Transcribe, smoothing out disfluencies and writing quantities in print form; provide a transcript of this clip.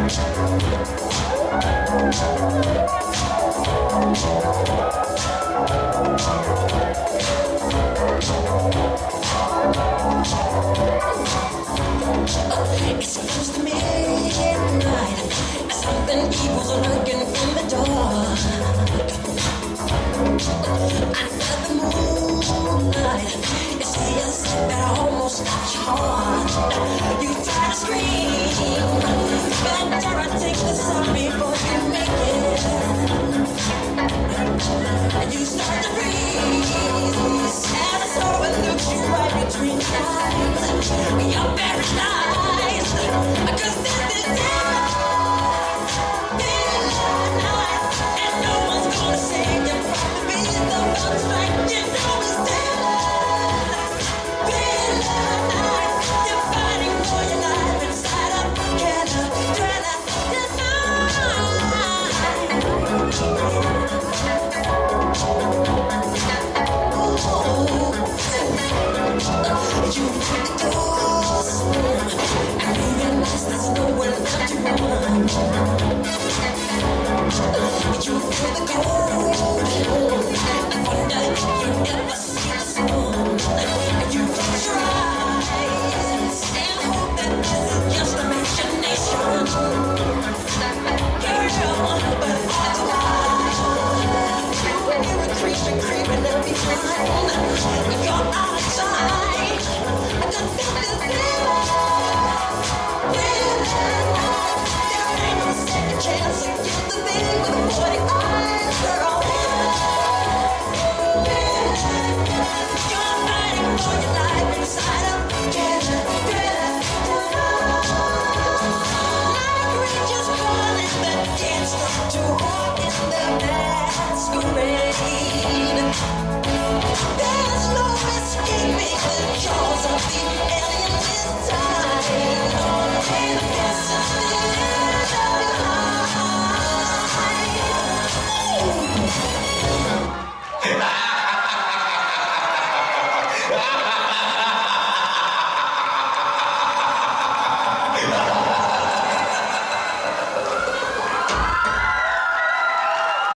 It's close to midnight. Something evil's lurking in the dark. Under the moonlight, it's the sick that almost stops your heart. You try to scream, but terror takes the sun before you make it. And you start to breathe.